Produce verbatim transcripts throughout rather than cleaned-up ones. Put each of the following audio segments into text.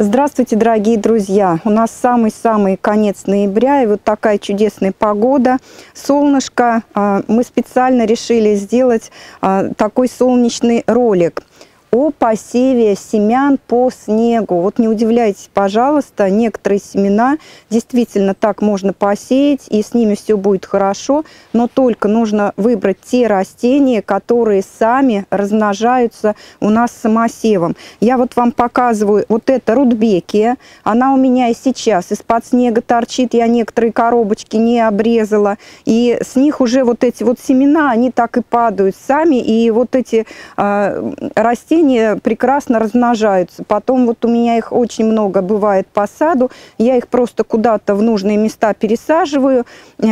Здравствуйте, дорогие друзья! У нас самый-самый конец ноября, и вот такая чудесная погода, солнышко. Мы специально решили сделать такой солнечный ролик о посеве семян по снегу. Вот не удивляйтесь, пожалуйста, некоторые семена действительно так можно посеять, и с ними все будет хорошо, но только нужно выбрать те растения, которые сами размножаются у нас самосевом. Я вот вам показываю, вот это рудбекия, она у меня и сейчас из-под снега торчит, я некоторые коробочки не обрезала, и с них уже вот эти вот семена, они так и падают сами, и вот эти э, растения прекрасно размножаются. Потом вот у меня их очень много бывает по саду, я их просто куда-то в нужные места пересаживаю,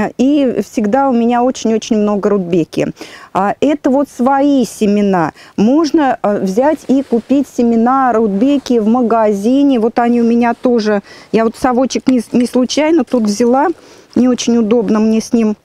и всегда у меня очень-очень много рудбеки. Это вот свои семена. Можно взять и купить семена рудбеки в магазине. Вот они у меня тоже. Я вот совочек не, не случайно тут взяла. Не очень удобно мне с ним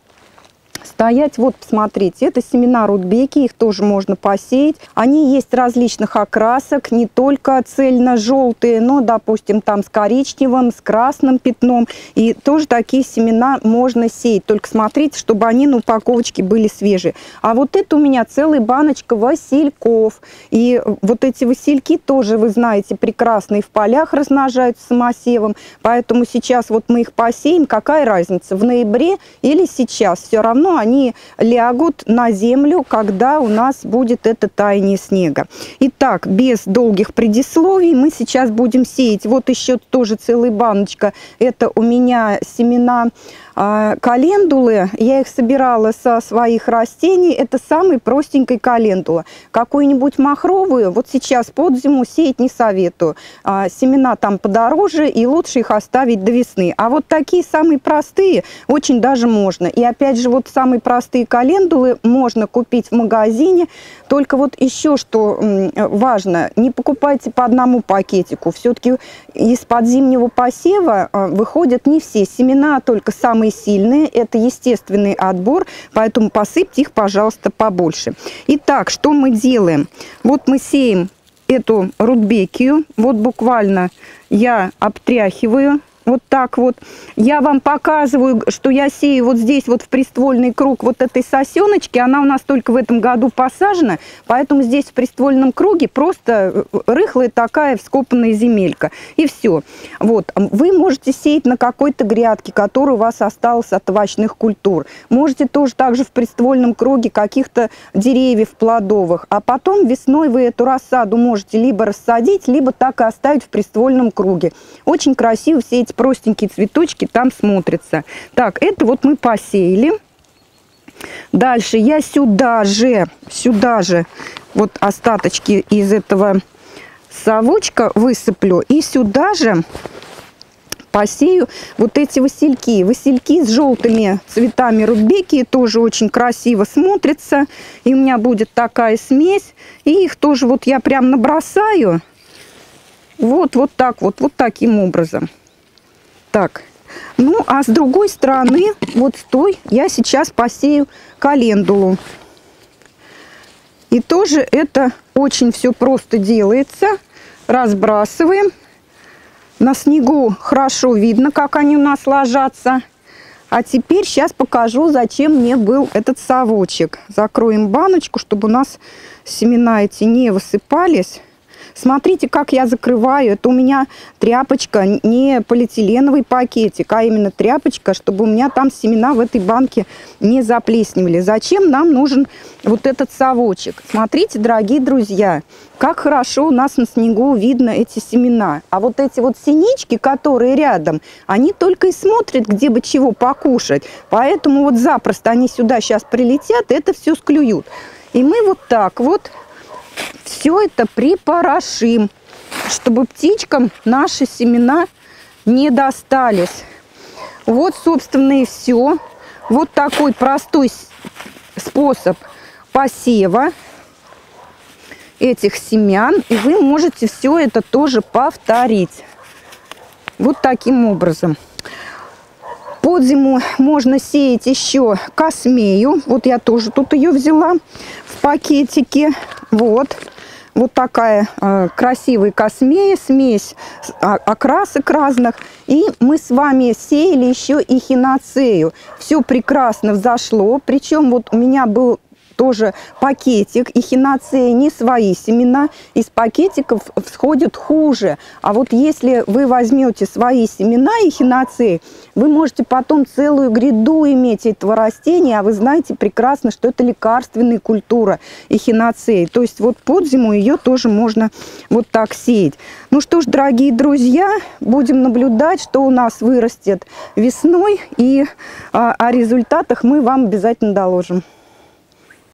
стоять. Вот, посмотрите, это семена рудбеки, их тоже можно посеять. Они есть различных окрасок, не только цельно-желтые, но, допустим, там с коричневым, с красным пятном. И тоже такие семена можно сеять. Только смотрите, чтобы они на упаковочке были свежие. А вот это у меня целая баночка васильков. И вот эти васильки тоже, вы знаете, прекрасно и в полях размножаются самосевом. Поэтому сейчас вот мы их посеем. Какая разница, в ноябре или сейчас? Все равно они лягут на землю, когда у нас будет это таяние снега. Итак, без долгих предисловий мы сейчас будем сеять. Вот еще тоже целая баночка. Это у меня семена э, календулы. Я их собирала со своих растений. Это самая простенькая календула. Какую-нибудь махровую вот сейчас под зиму сеять не советую. Э, семена там подороже, и лучше их оставить до весны. А вот такие самые простые очень даже можно. И опять же, вот самые простые календулы можно купить в магазине. Только вот еще что важно, не покупайте по одному пакетику. Все-таки из-под зимнего посева выходят не все семена, только самые сильные. Это естественный отбор, поэтому посыпьте их, пожалуйста, побольше. Итак, что мы делаем? Вот мы сеем эту рудбекию. Вот буквально я обтряхиваю. Вот так вот. Я вам показываю, что я сею вот здесь вот в приствольный круг вот этой сосеночки. Она у нас только в этом году посажена, поэтому здесь в приствольном круге просто рыхлая такая вскопанная земелька. И все. Вот. Вы можете сеять на какой-то грядке, которая у вас осталась от овощных культур. Можете тоже также в приствольном круге каких-то деревьев плодовых. А потом весной вы эту рассаду можете либо рассадить, либо так и оставить в приствольном круге. Очень красиво все эти простенькие цветочки там смотрятся. Так, это вот мы посеяли. Дальше я сюда же, сюда же вот остаточки из этого совочка высыплю. И сюда же посею вот эти васильки. Васильки с желтыми цветами рудбекии тоже очень красиво смотрятся. И у меня будет такая смесь. И их тоже вот я прям набросаю. Вот, вот так вот, вот таким образом. Так, ну а с другой стороны, вот с той, я сейчас посею календулу. И тоже это очень все просто делается. Разбрасываем. На снегу хорошо видно, как они у нас ложатся. А теперь сейчас покажу, зачем мне был этот совочек. Закроем баночку, чтобы у нас семена эти не высыпались. Смотрите, как я закрываю. Это у меня тряпочка, не полиэтиленовый пакетик, а именно тряпочка, чтобы у меня там семена в этой банке не заплесневели. Зачем нам нужен вот этот совочек? Смотрите, дорогие друзья, как хорошо у нас на снегу видно эти семена. А вот эти вот синички, которые рядом, они только и смотрят, где бы чего покушать. Поэтому вот запросто они сюда сейчас прилетят и это все склюют. И мы вот так вот все это припорошим, чтобы птичкам наши семена не достались. Вот, собственно, и все. Вот такой простой способ посева этих семян. И вы можете все это тоже повторить. Вот таким образом. Под зиму можно сеять еще космею. Вот я тоже тут ее взяла в пакетике. Вот. вот такая э, красивая космея, смесь окрасок разных. И мы с вами сеяли еще и хиноцею. Все прекрасно взошло. Причем вот у меня был тоже пакетик, и хиноцея не свои семена, из пакетиков всходят хуже. А вот если вы возьмете свои семена и хиноцеи, вы можете потом целую гряду иметь этого растения, а вы знаете прекрасно, что это лекарственная культура эхиноцеи. То есть вот под зиму ее тоже можно вот так сеять. Ну что ж, дорогие друзья, будем наблюдать, что у нас вырастет весной, и а, о результатах мы вам обязательно доложим.